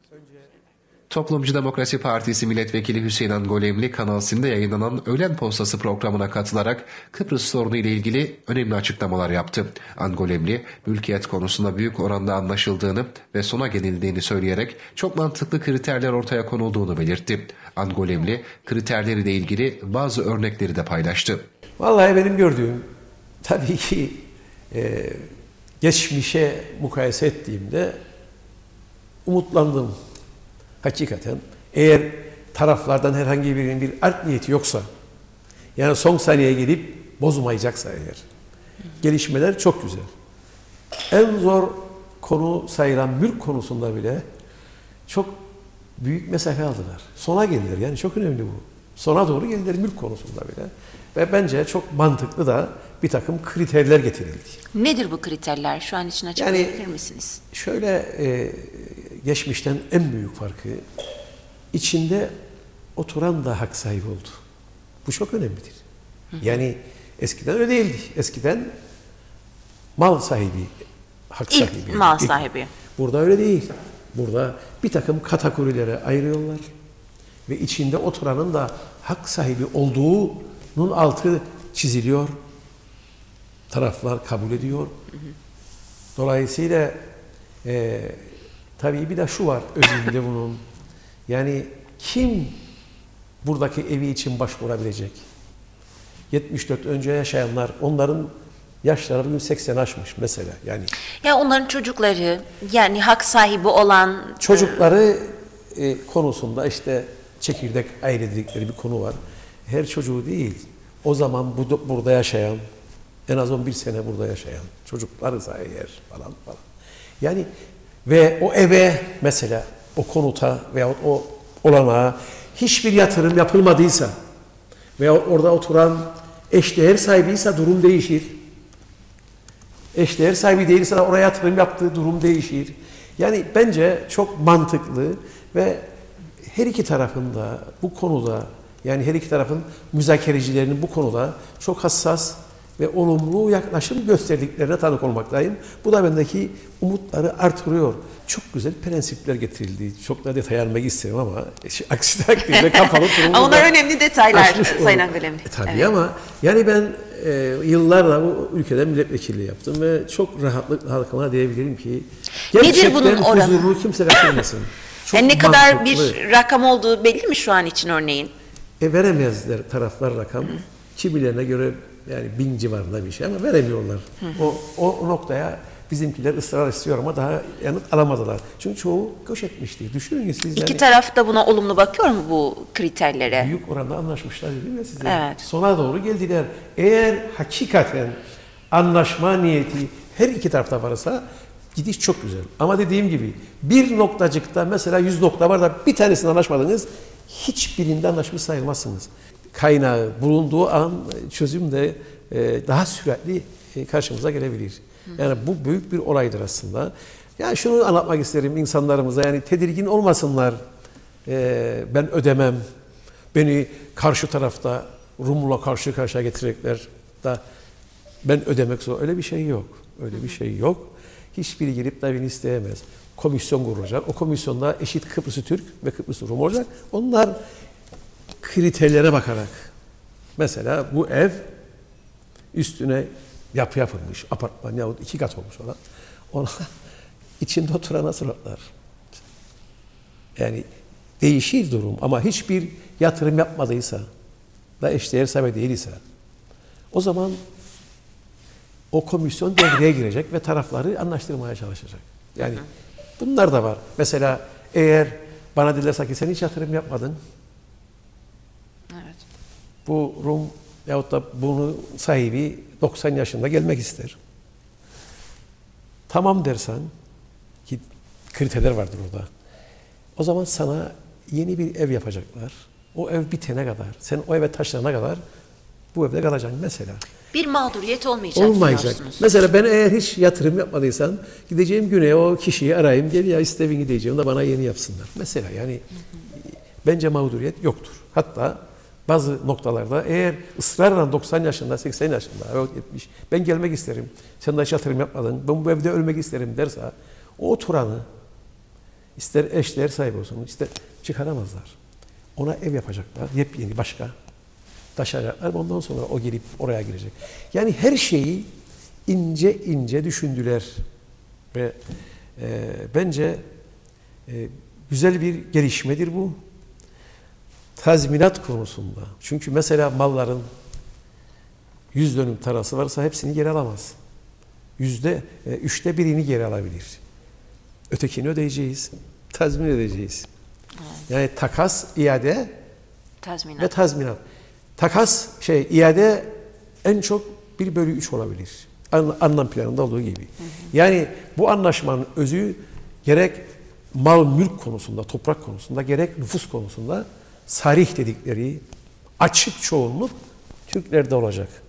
Toplumcu Demokrasi Partisi Milletvekili Hüseyin Angolemli, Kanal S'inde yayınlanan Öğlen Postası programına katılarak Kıbrıs sorunu ile ilgili önemli açıklamalar yaptı. Angolemli, mülkiyet konusunda büyük oranda anlaşıldığını ve sona gelindiğini söyleyerek çok mantıklı kriterler ortaya konulduğunu belirtti. Angolemli, kriterleriyle ilgili bazı örnekleri de paylaştı. Vallahi benim gördüğüm, tabii ki geçmişe mukayese ettiğimde umutlandım. Hakikaten eğer taraflardan herhangi birinin bir art niyeti yoksa, yani son saniyeye gelip bozmayacaksa eğer, gelişmeler çok güzel. En zor konu sayılan mülk konusunda bile çok büyük mesafe aldılar. Sona geldiler, yani çok önemli bu. Sona doğru geldiler mülk konusunda bile. Ve bence çok mantıklı da bir takım kriterler getirildi. Nedir bu kriterler? Şu an için açıklayabilir misiniz? Şöyle geçmişten en büyük farkı, içinde oturan da hak sahibi oldu. Bu çok önemlidir. Yani eskiden öyle değildi. Eskiden mal sahibi, hak sahibi. İlk mal sahibi. Burada öyle değil. Burada bir takım kategorilere ayırıyorlar. Ve içinde oturanın da hak sahibi olduğunun altı çiziliyor. Taraflar kabul ediyor. Dolayısıyla tabii bir de şu var özünde bunun. Yani kim buradaki evi için başvurabilecek? 74 önce yaşayanlar, onların yaşları bugün 80 aşmış mesela. Yani onların çocukları, yani hak sahibi olan çocukları konusunda işte çekirdek aile dedikleri bir konu var. Her çocuğu değil. O zaman burada yaşayan, en az 11 sene burada yaşayan çocuklarsa eğer falan. Yani ve o eve mesela o konuta veya o olanağa hiçbir yatırım yapılmadıysa veya orada oturan eşdeğer sahibiyse durum değişir. Eşdeğer sahibi değilse oraya yatırım yaptığı durum değişir. Yani bence çok mantıklı ve her iki tarafın da bu konuda, yani her iki tarafın müzakerecilerinin bu konuda çok hassas ve olumlu yaklaşım gösterdiklerine tanık olmaktayım. Bu da bendeki umutları artırıyor. Çok güzel prensipler getirildi. Çok da detay vermek isterim ama aksi takdirde kapalı durumda. Onlar önemli detaylar Sayın Angolemli. Tabii evet. Ama yani ben yıllarla bu ülkede milletvekilliği yaptım ve çok rahatlıkla halkıma diyebilirim ki nedir bunun oranı? Huzurunu kimse kaçırmasın. Yani ne kadar bir rakam olduğu belli mi şu an için örneğin? Veremezler taraflar rakam. Kimilerine göre yani 1000 civarında bir şey ama veremiyorlar. O noktaya bizimkiler ısrar istiyor ama daha yanıt alamadılar. Çünkü çoğu göç etmişti. Düşünün siz. İki taraf da buna olumlu bakıyor mu bu kriterlere? Büyük oranda anlaşmışlar değil mi size? Evet. Sona doğru geldiler. Eğer hakikaten anlaşma niyeti her iki tarafta varsa gidiş çok güzel. Ama dediğim gibi bir noktacıkta mesela 100 nokta var da bir tanesini anlaşmadınız, hiçbirinde anlaşmış sayılmazsınız. Kaynağı bulunduğu an çözüm de daha süratli karşımıza gelebilir. Yani bu büyük bir olaydır aslında. Yani şunu anlatmak isterim insanlarımıza, yani tedirgin olmasınlar. Ben ödemem, beni karşı tarafta Rum'la karşı karşıya getirecekler da ben ödemek zor. Öyle bir şey yok. Öyle bir şey yok. Hiçbiri girip de beni isteyemez. Komisyon kurulacak. O komisyonda eşit Kıbrıs'ı Türk ve Kıbrıs'ı Rum olacak. Onlar kriterlere bakarak, mesela bu ev üstüne yapı yapılmış, apartman yahut 2 kat olmuş olan, ona içinde oturana suratlar. Yani değişir durum ama hiçbir yatırım yapmadıysa da eşdeğer sahibi değilse, o zaman o komisyon devreye girecek ve tarafları anlaştırmaya çalışacak. Yani bunlar da var. Mesela eğer bana dedilerse ki sen hiç yatırım yapmadın, evet, bu Rum yahut da bunun sahibi 90 yaşında gelmek ister. Tamam dersen, ki kriterler vardır orada, o zaman sana yeni bir ev yapacaklar. O ev bitene kadar, sen o eve taşınana kadar bu evde kalacaksın mesela. Bir mağduriyet olmayacak. Olmayacak. Mesela ben eğer hiç yatırım yapmadıysan gideceğim güne o kişiyi arayayım, gel ya istediğini diyeceğim de bana yeni yapsınlar. Mesela yani bence mağduriyet yoktur. Hatta bazı noktalarda eğer ısrarla 90 yaşında, 80 yaşında, 70, ben gelmek isterim, sen de hiç yatırım yapmadın, ben bu evde ölmek isterim derse, o oturanı ister eşdeğer sahibi olsun, ister çıkaramazlar. Ona ev yapacaklar, yepyeni başka. Taşıyacaklar, ondan sonra o gelip oraya girecek. Yani her şeyi ince ince düşündüler. Ve bence güzel bir gelişmedir bu. Tazminat konusunda. Çünkü mesela malların 100 dönüm tarlası varsa hepsini geri alamaz. %3'te 1'ini geri alabilir. Ötekini ödeyeceğiz. Tazmin edeceğiz. Yani takas, iade ve tazminat. Takas, iade en çok 1/3 olabilir. Anlam planında olduğu gibi. Yani bu anlaşmanın özü gerek mal mülk konusunda, toprak konusunda, gerek nüfus konusunda sarih dedikleri açık çoğunluk Türklerde olacak.